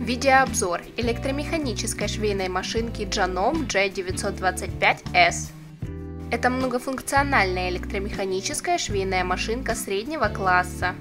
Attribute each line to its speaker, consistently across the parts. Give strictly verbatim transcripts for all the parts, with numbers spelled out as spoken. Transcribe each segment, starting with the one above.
Speaker 1: Видеообзор электромеханической швейной машинки Janome джей девятьсот двадцать пять эс. Это многофункциональная электромеханическая швейная машинка среднего класса.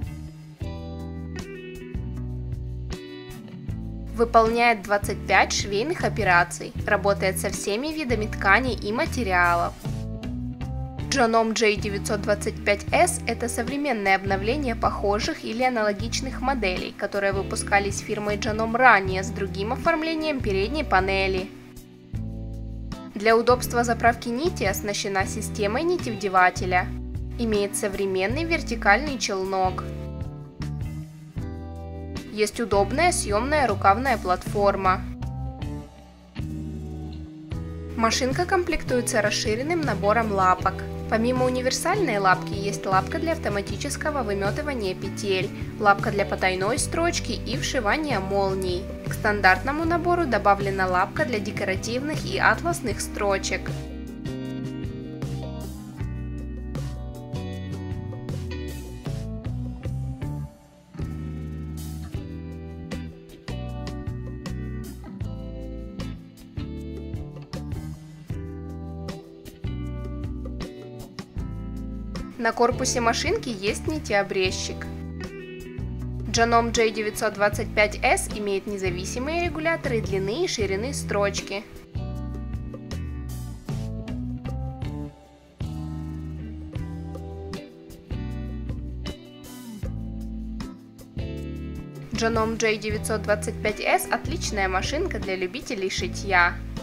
Speaker 1: Выполняет двадцать пять швейных операций, работает со всеми видами тканей и материалов. Janome джей девятьсот двадцать пять эс – это современное обновление похожих или аналогичных моделей, которые выпускались фирмой Janome ранее с другим оформлением передней панели. Для удобства заправки нити оснащена системой нитевдевателя. Имеет современный вертикальный челнок. Есть удобная съемная рукавная платформа. Машинка комплектуется расширенным набором лапок. Помимо универсальной лапки есть лапка для автоматического выметывания петель, лапка для потайной строчки и вшивания молний. К стандартному набору добавлена лапка для декоративных и атласных строчек. На корпусе машинки есть нитеобрезчик. Janome джей девятьсот двадцать пять эс имеет независимые регуляторы длины и ширины строчки. Janome джей девятьсот двадцать пять эс – отличная машинка для любителей шитья.